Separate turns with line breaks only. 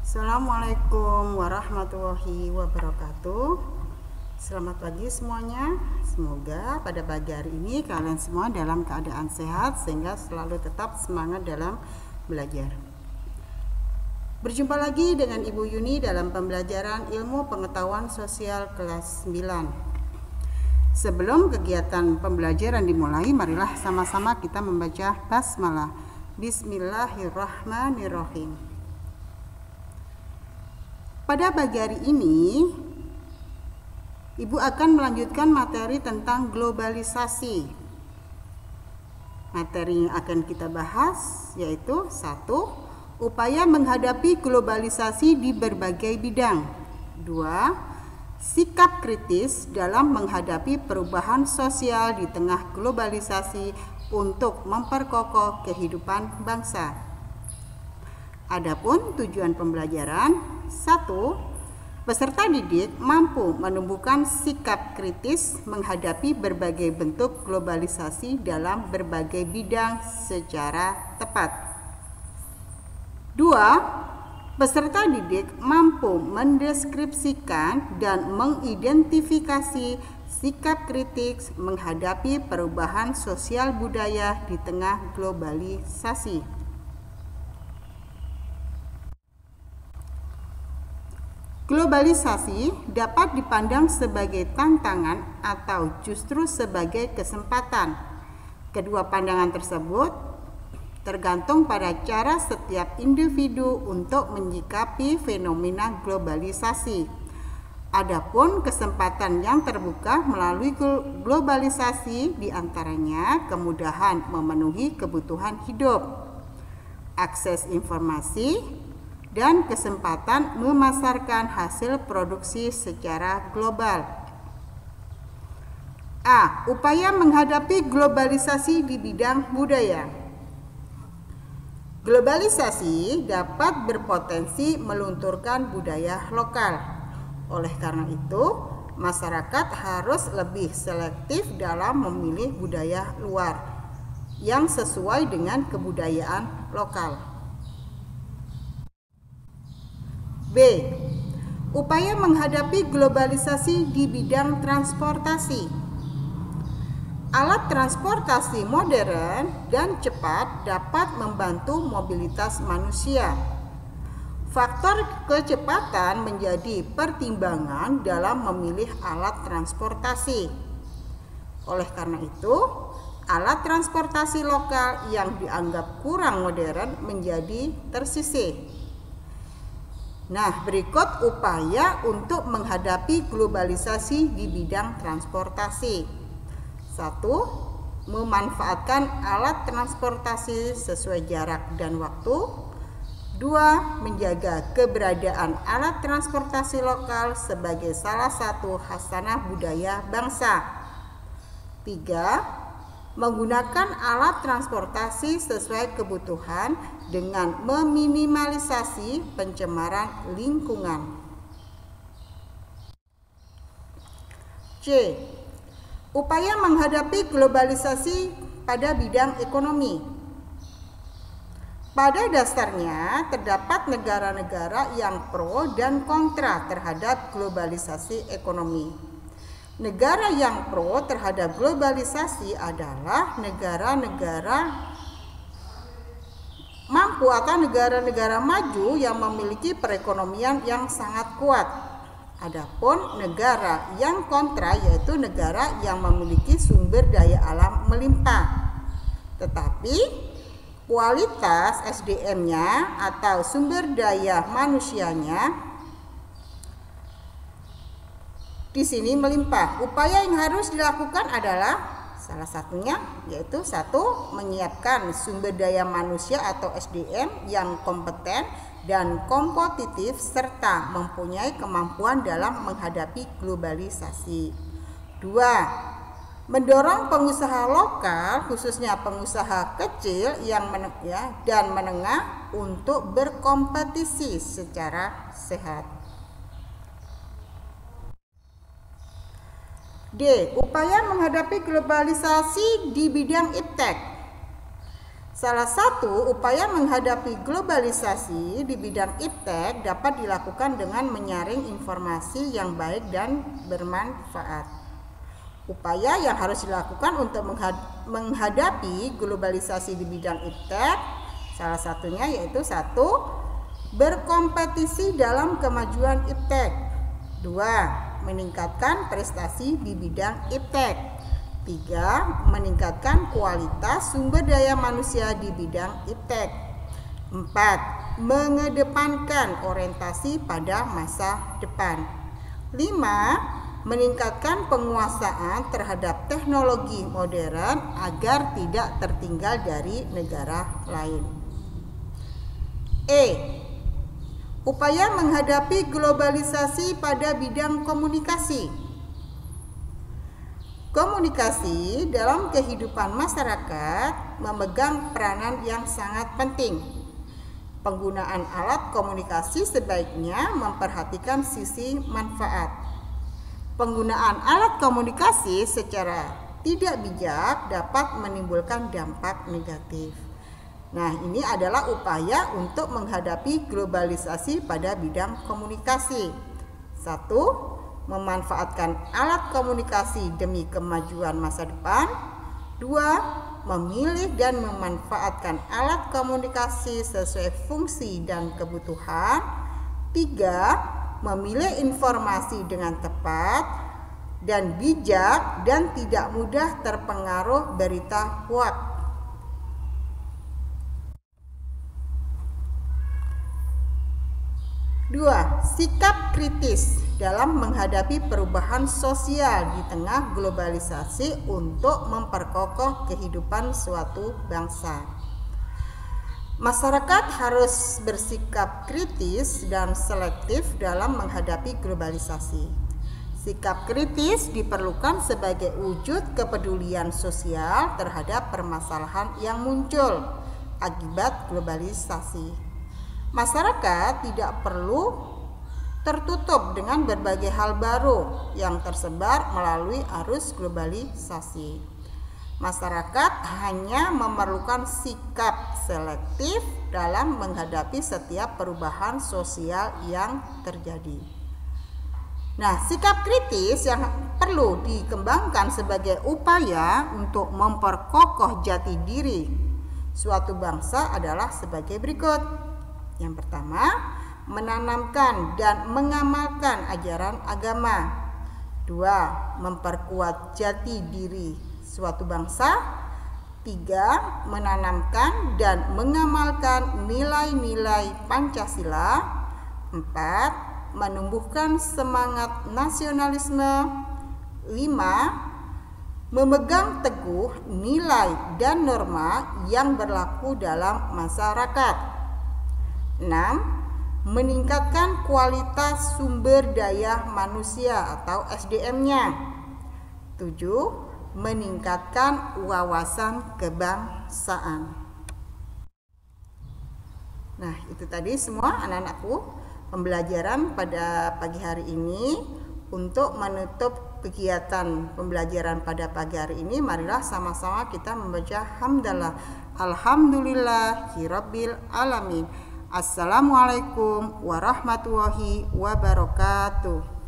Assalamualaikum warahmatullahi wabarakatuh. Selamat pagi semuanya. Semoga pada pagi hari ini kalian semua dalam keadaan sehat sehingga selalu tetap semangat dalam belajar. Berjumpa lagi dengan Ibu Yuni dalam pembelajaran ilmu pengetahuan sosial kelas 9. Sebelum kegiatan pembelajaran dimulai, marilah sama-sama kita membaca basmalah. Bismillahirrahmanirrahim. Pada pagi hari ini, Ibu akan melanjutkan materi tentang globalisasi. Materi yang akan kita bahas yaitu 1. Upaya menghadapi globalisasi di berbagai bidang. 2. Sikap kritis dalam menghadapi perubahan sosial di tengah globalisasi untuk memperkokoh kehidupan bangsa. Adapun tujuan pembelajaran, 1. Peserta didik mampu menumbuhkan sikap kritis menghadapi berbagai bentuk globalisasi dalam berbagai bidang secara tepat. 2. Peserta didik mampu mendeskripsikan dan mengidentifikasi sikap kritis menghadapi perubahan sosial budaya di tengah globalisasi. Globalisasi dapat dipandang sebagai tantangan atau justru sebagai kesempatan. Kedua pandangan tersebut tergantung pada cara setiap individu untuk menyikapi fenomena globalisasi. Adapun kesempatan yang terbuka melalui globalisasi diantaranya kemudahan memenuhi kebutuhan hidup, akses informasi, dan kesempatan memasarkan hasil produksi secara global. A. Upaya menghadapi globalisasi di bidang budaya. Globalisasi dapat berpotensi melunturkan budaya lokal. Oleh karena itu, masyarakat harus lebih selektif dalam memilih budaya luar yang sesuai dengan kebudayaan lokal. B. Upaya menghadapi globalisasi di bidang transportasi. Alat transportasi modern dan cepat dapat membantu mobilitas manusia. Faktor kecepatan menjadi pertimbangan dalam memilih alat transportasi. Oleh karena itu, alat transportasi lokal yang dianggap kurang modern menjadi tersisih. Nah, berikut upaya untuk menghadapi globalisasi di bidang transportasi. 1. Memanfaatkan alat transportasi sesuai jarak dan waktu. 2. Menjaga keberadaan alat transportasi lokal sebagai salah satu khasanah budaya bangsa. 3. Menggunakan alat transportasi sesuai kebutuhan dengan meminimalisasi pencemaran lingkungan. C. Upaya menghadapi globalisasi pada bidang ekonomi. Pada dasarnya, terdapat negara-negara yang pro dan kontra terhadap globalisasi ekonomi. Negara yang pro terhadap globalisasi adalah negara-negara mampu atau negara-negara maju yang memiliki perekonomian yang sangat kuat. Adapun negara yang kontra yaitu negara yang memiliki sumber daya alam melimpah, tetapi kualitas SDM-nya atau sumber daya manusianya di sini melimpah. Upaya yang harus dilakukan adalah salah satunya yaitu 1. Menyiapkan sumber daya manusia atau SDM yang kompeten dan kompetitif serta mempunyai kemampuan dalam menghadapi globalisasi. 2. Mendorong pengusaha lokal khususnya pengusaha kecil dan menengah untuk berkompetisi secara sehat. D. Upaya menghadapi globalisasi di bidang iptek. Salah satu upaya menghadapi globalisasi di bidang iptek dapat dilakukan dengan menyaring informasi yang baik dan bermanfaat. Upaya yang harus dilakukan untuk menghadapi globalisasi di bidang iptek salah satunya yaitu 1. Berkompetisi dalam kemajuan iptek. 2. Meningkatkan prestasi di bidang iptek. 3. Meningkatkan kualitas sumber daya manusia di bidang iptek. 4. Mengedepankan orientasi pada masa depan. 5. Meningkatkan penguasaan terhadap teknologi modern agar tidak tertinggal dari negara lain. Upaya menghadapi globalisasi pada bidang komunikasi. Komunikasi dalam kehidupan masyarakat memegang peranan yang sangat penting. Penggunaan alat komunikasi sebaiknya memperhatikan sisi manfaat. Penggunaan alat komunikasi secara tidak bijak dapat menimbulkan dampak negatif. Nah, ini adalah upaya untuk menghadapi globalisasi pada bidang komunikasi. 1. Memanfaatkan alat komunikasi demi kemajuan masa depan. 2. Memilih dan memanfaatkan alat komunikasi sesuai fungsi dan kebutuhan. 3. Memilih informasi dengan tepat dan bijak dan tidak mudah terpengaruh berita hoaks. 2. Sikap kritis dalam menghadapi perubahan sosial di tengah globalisasi untuk memperkokoh kehidupan suatu bangsa. Masyarakat harus bersikap kritis dan selektif dalam menghadapi globalisasi. Sikap kritis diperlukan sebagai wujud kepedulian sosial terhadap permasalahan yang muncul akibat globalisasi. Masyarakat tidak perlu tertutup dengan berbagai hal baru yang tersebar melalui arus globalisasi. Masyarakat hanya memerlukan sikap selektif dalam menghadapi setiap perubahan sosial yang terjadi. Nah, sikap kritis yang perlu dikembangkan sebagai upaya untuk memperkokoh jati diri suatu bangsa adalah sebagai berikut. Yang pertama, menanamkan dan mengamalkan ajaran agama. 2. Memperkuat jati diri suatu bangsa. 3. Menanamkan dan mengamalkan nilai-nilai Pancasila. 4. Menumbuhkan semangat nasionalisme. 5. Memegang teguh nilai dan norma yang berlaku dalam masyarakat. 6. Meningkatkan kualitas sumber daya manusia atau SDM-nya. 7. Meningkatkan wawasan kebangsaan. Nah, itu tadi semua anak-anakku pembelajaran pada pagi hari ini. Untuk menutup kegiatan pembelajaran pada pagi hari ini, marilah sama-sama kita membaca hamdalah. Alhamdulillahirabbil alamin. Assalamualaikum warahmatullahi wabarakatuh.